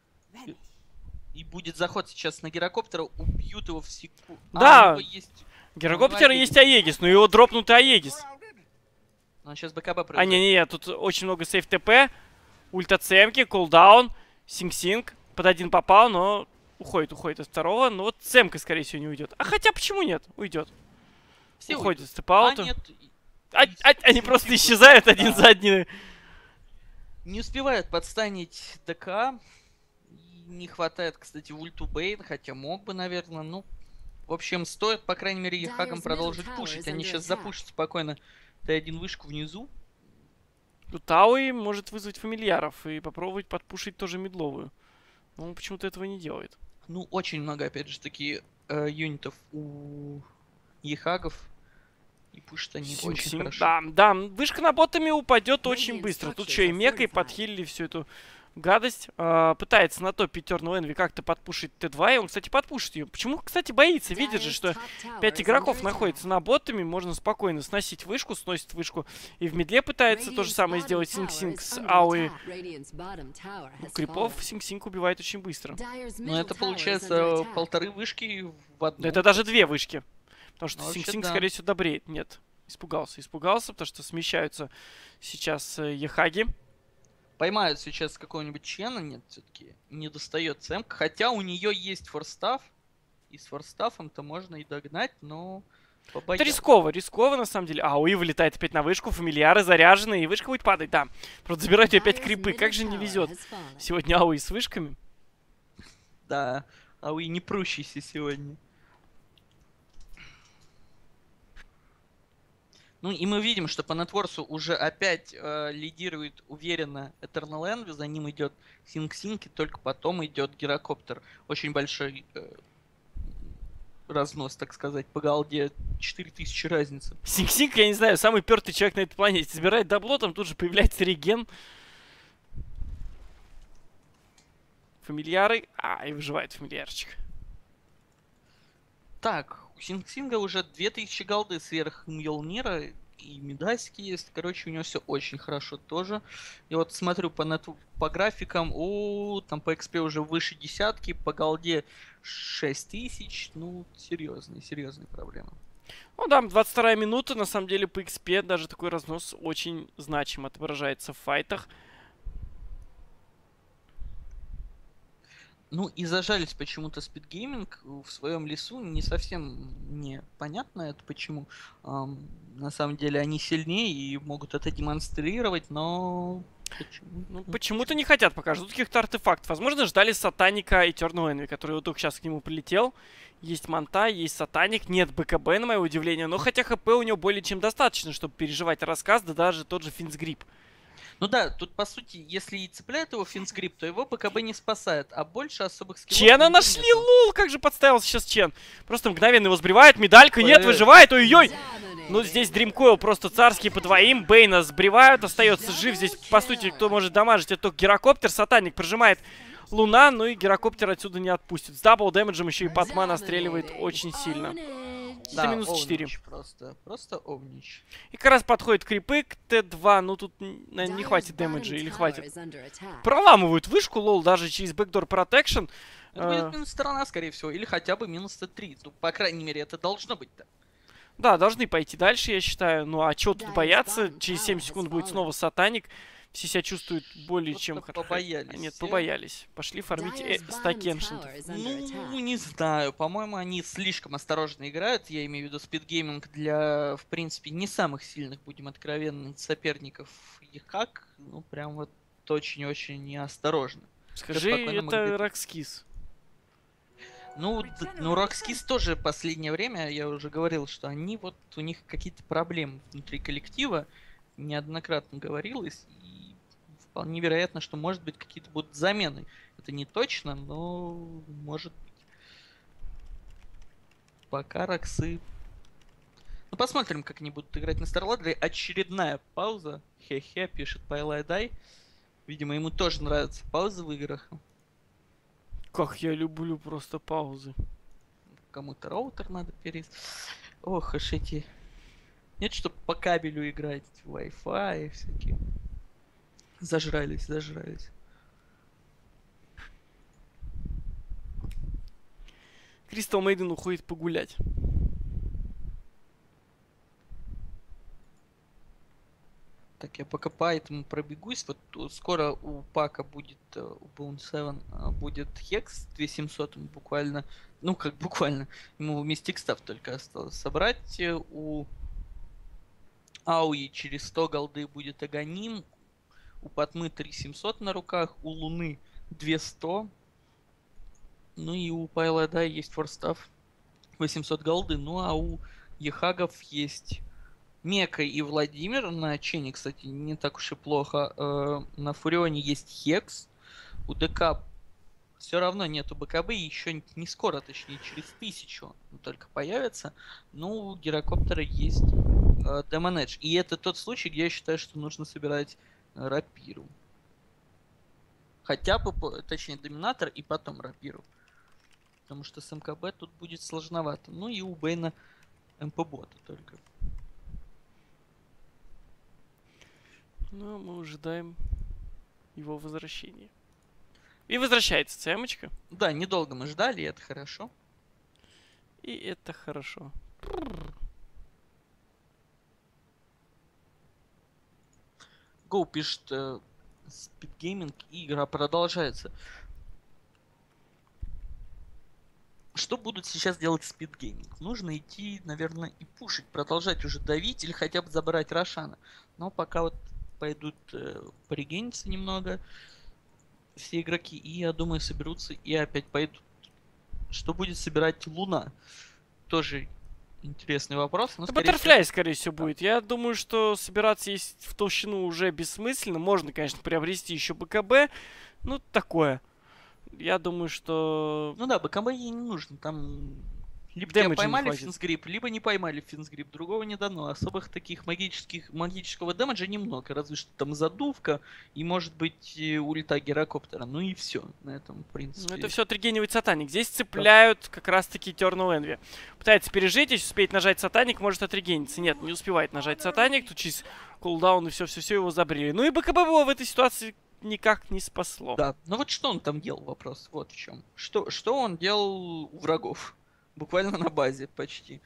И будет заход сейчас на гирокоптера, убьют его в секунду. Да. у него есть... Гирокоптера Аегис. есть Аегис, но его дропнут Аегис. Он сейчас БКБ А, производит. не-не-не, тут очень много сейф ТП. Ульта Цемки, кулдаун, Синг-Синг. Под один попал, но уходит от второго. Но вот Цемка, скорее всего, не уйдет. А хотя, почему нет? Уйдет. Все Уходит уйдут. с тэп-аута. нет, Они просто исчезают один за одним. не успевают подстанить ДК. И не хватает, кстати, в ульту Бейн, хотя мог бы, наверное. Ну, в общем, стоит, по крайней мере, Ехагам Dyer's продолжить middle tower пушить. is Они under сейчас attack. запушат спокойно Т1 вышку внизу. Тут Тауи может вызвать фамильяров и попробовать подпушить тоже мидловую. Но он почему-то этого не делает. Ну, очень много, опять же, таки юнитов у Ехагов. И пушат они очень Синг-Синг. хорошо. Да, да, вышка на ботами упадет очень Radiant быстро. Тут structures еще и are мекой fortified. подхилили всю эту гадость. Пытается на топе Eternal Envy как-то подпушить Т2, и он, кстати, подпушит ее. Почему, кстати, боится? Видит же, Dyer's что top tower 5 is игроков under находится на ботами, можно спокойно сносить вышку, сносит вышку. И в медле пытается то же Radiant's самое bottom сделать tower Синг-Синг is с under Ауи. attack. Radiant's bottom tower has Крипов fallen. Синг-Синг убивает очень быстро. Dyer's Ну, middle это tower is получается under attack. полторы вышки в одну. Да это даже 2 вышки. Потому что Ну, вообще, Синг-Синг, да. скорее всего, добреет. Нет, испугался, потому что смещаются сейчас Ехаги. поймают сейчас какого-нибудь Чена, нет, все-таки не достает Сэмка. Хотя у нее есть форстав, и с форстафом-то можно и догнать, но Это побоялся. рисково на самом деле. А, Уи вылетает опять на вышку, фамильяры заряжены, и вышка будет падать, да. Просто забирают ее опять Dire's крипы, как же middle не tower везет. has fallen. Сегодня Сегодня Ауи с вышками. Да, а вы не прущийся сегодня. Ну и мы видим, что по нетворсу уже опять лидирует уверенно Eternal Envy, за ним идет Синг-Синг, и только потом идет Гирокоптер. Очень большой разнос, так сказать, по голде. 4000 разницы. Синг-Синг, я не знаю, самый пертый человек на этой планете. Забирает дабло, там тут же появляется реген. Фамильяры. И выживает фамильярчик. Так, у Синг-Синга уже 2000 голды сверх Мьёлнира, и медасики есть. Короче, у него все очень хорошо тоже. И вот смотрю по графикам, там по XP уже выше десятки, по голде 6000. Ну, серьезные проблемы. Ну да, 22 минута, на самом деле по XP даже такой разнос очень значим отображается в файтах. Ну и зажались почему-то Speed Gaming в своем лесу. Не совсем мне понятно это почему. На самом деле они сильнее и могут это демонстрировать, но почему? Ну, почему-то не хотят пока, ждут каких-то артефактов. Возможно, ждали Сатаника и Eternal Envy, который вот только сейчас к нему прилетел. Есть Манта, есть Сатаник, нет БКБ, на мое удивление. Но хотя ХП у него более чем достаточно, чтобы переживать рассказ, да даже тот же Финсгрип. Ну да, тут по сути, если и цепляет его Финсгрип, то его БКБ не спасает, а больше особых скиллов... Чена у него нашли, нету. лул, как же подставился сейчас Чен. Просто мгновенно его сбривает, медалька, нет, выживает, ой-ой-ой. Ну, здесь Дримкойл просто царский по двоим. Бейна сбривают, остается жив. Здесь, по сути, кто может дамажить, это только Гирокоптер. Сатаник прожимает Луна, ну и Гирокоптер отсюда не отпустит. С дабл дэмэджем еще и Патма настреливает очень сильно. Да, Это минус 4. Овнич просто Овнич. И как раз подходит крипы к Т2. Ну, тут, наверное, не хватит дэмэджа или хватит. Проламывают вышку, лол, даже через бэкдор протекшн. Это будет минус сторона, скорее всего, или хотя бы минус Т3. Ну, по крайней мере, это должно быть-то. Да, должны пойти дальше, я считаю. Ну, а чего тут бояться? Через 7 секунд будет снова Сатаник. Все себя чувствуют более Просто чем хорошо. побоялись Нет, все. побоялись. Пошли фармить стаки эншентов. Ну, не знаю. По-моему, они слишком осторожно играют. Я имею в виду Speed Gaming для, в принципе, не самых сильных, будем откровенны, соперников. И как? Ну, прям вот очень-очень неосторожно. Скажи, спокойно могли это бы- Рокскис. Ну, Rockskis тоже последнее время, я уже говорил, что они вот, у них какие-то проблемы внутри коллектива. Неоднократно говорилось. И вполне вероятно, что, может быть, какие-то будут замены. Это не точно, но может быть. Пока Роксы... Ну, посмотрим, как они будут играть на Старладере. Очередная пауза. Хе-хе, пишет Пайлайдай. Видимо, ему тоже нравятся паузы в играх. Как я люблю просто паузы. Кому-то роутер надо перейти. Ох, аж эти... Нет, чтобы по кабелю играть. Wi-Fi всякие. Зажрались. Кристал Мейден уходит погулять. Так, я пока по этому пробегусь. Вот скоро у Пака будет, у Bone 7 будет Хекс 2700 ему буквально. Ну, как буквально. Ему мистикстав только осталось собрать. У Ауи через 100 голды будет Аганим. У Патмы 3700 на руках. У Луны 200. Ну и у Пайлада есть форстав 800 голды. Ну а у Ехагов есть Мека и Владимир. На Чене, кстати, не так уж и плохо. На Фурионе есть Хекс. У ДК все равно нету БКБ. Еще не скоро, точнее, через 1000 он только появится. Ну, у Гирокоптера есть Demon Edge. И это тот случай, где я считаю, что нужно собирать рапиру. Хотя бы, точнее, доминатор и потом рапиру. Потому что с МКБ тут будет сложновато. Ну и у Бейна МП-бота только. Ну, а мы ожидаем его возвращения. И возвращается ЦМочка. Да, недолго мы ждали, и это хорошо. И это хорошо. Гоу пишет, Speed Gaming, и игра продолжается. Что будут сейчас делать Speed Gaming? Нужно идти, наверное, и пушить, продолжать уже давить или хотя бы забрать Рошана. Но пока вот пойдут порегениться немного все игроки, и я думаю, соберутся и опять пойдут. Что будет собирать Луна? Тоже интересный вопрос. Но, скорее Баттерфляй, скорее всего, будет. Я думаю, что собираться есть в толщину уже бессмысленно. Можно, конечно, приобрести еще БКБ. Ну, такое. Я думаю, что... Ну да, БКБ ей не нужно. Там либо Дэмэджа тебя не поймали хватит. финсгрип, либо не поймали финсгрип. Другого не дано. Особых таких магического дэмэджа немного. Разве что там задувка и, может быть, ульта гирокоптера. Ну и все. На этом, в принципе. Ну, это все отрегенивает сатаник. Здесь цепляют как раз-таки Eternal Envy. Пытается пережить, если успеет нажать сатаник, может отрегениться. Нет, не успевает нажать сатаник. Тут через кулдаун и все-все-все его забрили. Ну и БКБ его в этой ситуации никак не спасло. Да. Ну вот что он там делал, вопрос. Вот в чем. Что он делал у врагов? Буквально на базе почти.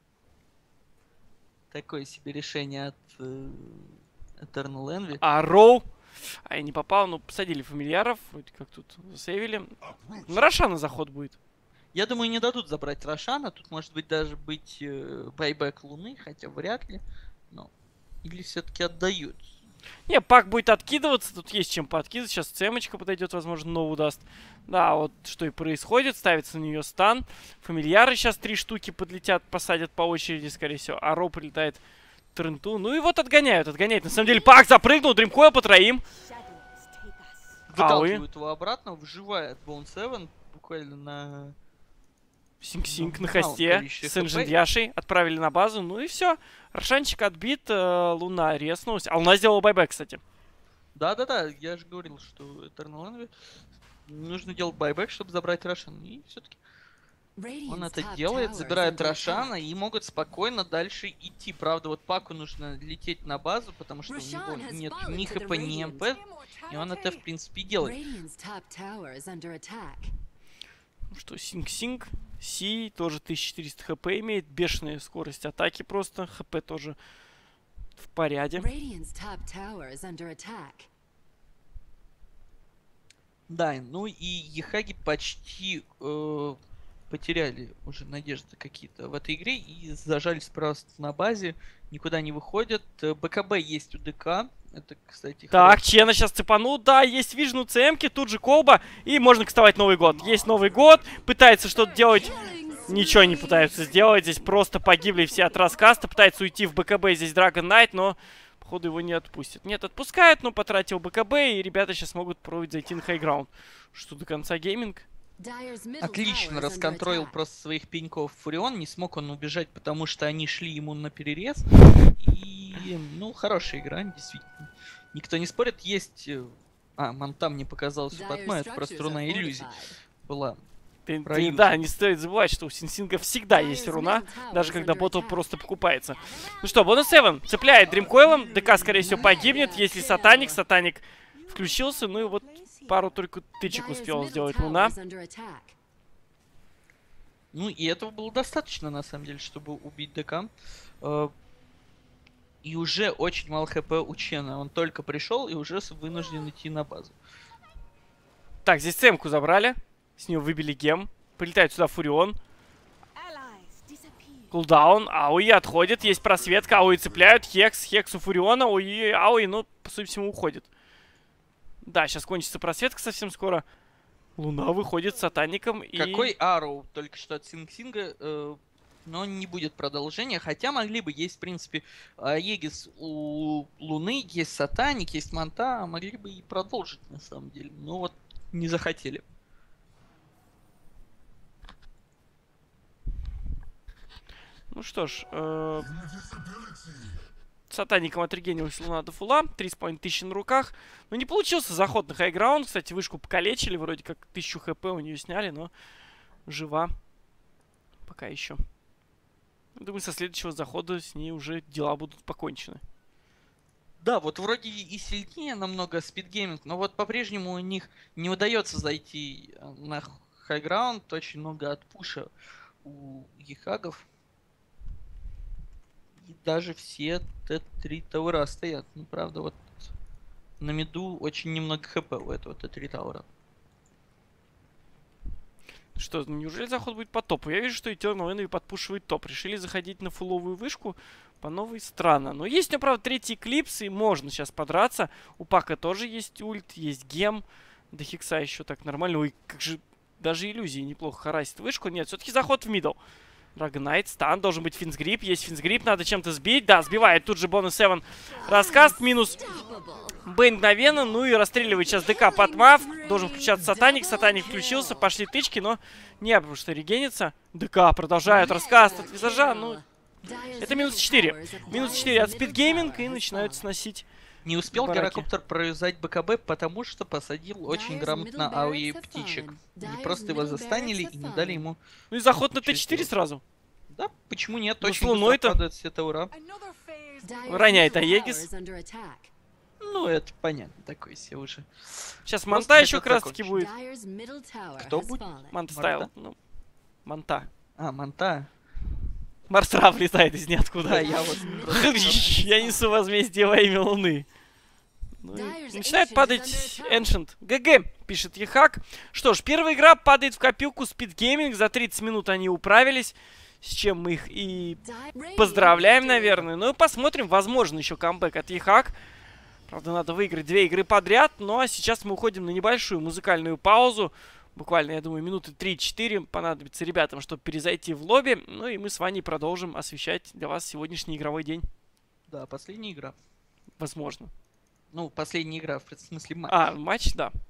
Такое себе решение от Eternal Envy. А Роу... А я не попал, ну посадили фамильяров. Вроде как тут засейвили. На Рошана заход будет. Я думаю, не дадут забрать Рошана. Тут может быть даже быть байбек Луны, хотя вряд ли. Но. Или все-таки отдают. Не, пак будет откидываться, тут есть чем пооткидывать. Сейчас цемочка подойдет, возможно, новую даст. Да, вот что и происходит. Ставится на нее стан. Фамильяры сейчас 3 штуки подлетят, посадят по очереди, скорее всего. Аро прилетает к Тренту. Ну и вот отгоняют. На самом деле, пак запрыгнул, Дримкойл по троим. Выталкивают его обратно, вживает Bone 7 буквально на... Синг-синг Ну, на мало хосте количество с Энджин Яшей. Отправили на базу. Ну и все. Рошанчик отбит. Луна резнулась. А Луна сделала байбек, кстати. Да-да-да, я же говорил, что Eternal Envy нужно делать байбек, чтобы забрать Рошан. И все-таки он это делает, забирает Рошана и могут спокойно дальше идти. Правда, вот Паку нужно лететь на базу, потому что у него нет ни ХП, ни МП. И он это, в принципе, делает. Ну что, Синг-синг. Си тоже 1400 хп имеет. Бешеная скорость атаки просто. ХП тоже в порядке. Да, ну и Яхаги почти потеряли уже надежды какие-то в этой игре и зажались просто на базе, никуда не выходят. БКБ есть у ДК. Это, кстати, так, Чена сейчас цепанут. Да, есть вижну ЦМки, тут же колба. И можно кастовать Новый год. Есть Новый год. Пытается что-то делать. Ничего не пытаются сделать. Здесь просто погибли все от раскаста. Пытается уйти в БКБ здесь Dragon Knight, но походу его не отпустят. Нет, отпускают, но потратил БКБ. И ребята сейчас могут пробовать зайти на хайграунд. Что до конца гейминг. Отлично расконтролил просто своих пеньков Фурион. Не смог он убежать, потому что они шли ему на перерез. И, ну, хорошая игра, действительно. Никто не спорит. Есть... Мантам не показался Патма. Это просто руна иллюзий была. Да, не стоит забывать, что у Синсинга всегда есть руна, даже когда ботл просто покупается. Ну что, бонус 7 цепляет Дримкойлом. ДК, скорее всего, погибнет, если Сатаник. Сатаник включился, ну и вот пару только тычек успел сделать Луна. Ну и этого было достаточно, на самом деле, чтобы убить ДК. И уже очень мало хп у Чена. Он только пришел и уже вынужден идти на базу. Так, здесь цемку забрали. С нее выбили гем. Прилетает сюда Фурион. Кулдаун. Ауи отходит. Есть просветка. Ауи цепляют. Хекс у Фуриона. Ауи, ну, по сути всему, уходит. Да, сейчас кончится просветка совсем скоро. Луна выходит с сатаником и... Какой Арроу только что от Синг-Синга, но не будет продолжения. Хотя могли бы, есть, в принципе, Егис у Луны, есть Сатаник, есть Манта. Могли бы и продолжить, на самом деле. Но вот не захотели. Ну что ж, Сатаником отрегенилась Луна до фула. 3500 на руках. Ну, не получился заход на хайграунд. Кстати, вышку покалечили. Вроде как 1000 хп у нее сняли, но жива. Пока еще. Думаю, со следующего захода с ней уже дела будут покончены. Да, вот вроде и сильнее намного Speed Gaming, но вот по-прежнему у них не удается зайти на хайграунд. Очень много отпуша у Яхагов. И даже все Т3 таура стоят. Ну, правда, вот На миду очень немного хп у этого Т3 Таура. Что, неужели заход будет по топу? Я вижу, что Eternal Envy подпушивает топ. Решили заходить на фуловую вышку. По новой странно. Но есть у него, правда, третий эклипс, и можно сейчас подраться. У Пака тоже есть ульт, есть гем. До Хикса еще так нормально. Ой, как же даже иллюзии неплохо харасит вышку. Нет, все-таки заход в мидл. Драгонайт, стан, должен быть финсгрип. Есть финсгрип, надо чем-то сбить. Да, сбивает тут же бонус 7. Раскаст, минус Бейн мгновенно. Ну и расстреливает сейчас ДК Патмав. Должен включаться Сатаник. Сатаник включился, пошли тычки, но не, потому что регенится. ДК продолжают раскаст от визажа. Ну, это минус 4. Минус 4 от Speed Gaming и начинают сносить. Не успел бараки. Герокоптер провязать БКБ, потому что посадил очень грамотно АОЕ птичек. Они просто его застанили и не дали ему... Ну и заход на Чувствую. Т4 сразу. Да, почему нет? Ну, Очень с луной-то. быстро падают все Таура. Роняет Аегис. Ну, это понятно, такой себе уже. Сейчас Просто Манта еще хотят как раз таки закончить. будет. Кто будет? Манта ставил. Манта? Ну, Манта. А, Манта. Марстра влетает из ниоткуда. Да, я вот... Я несу возмездие во имя Луны. Ну и начинает падать Ancient. ГГ, пишет Ехак. Что ж, первая игра падает в копилку Speed Gaming. За 30 минут они управились. С чем мы их и поздравляем, наверное. Ну и посмотрим. Возможно, еще камбэк от Ехак. Правда, надо выиграть 2 игры подряд. Ну а сейчас мы уходим на небольшую музыкальную паузу. Буквально, я думаю, минуты 3-4 понадобится ребятам, чтобы перезайти в лобби. Ну и мы с Ваней продолжим освещать для вас сегодняшний игровой день. Да, последняя игра. Возможно. Ну, последняя игра, в смысле матч. А, матч, да.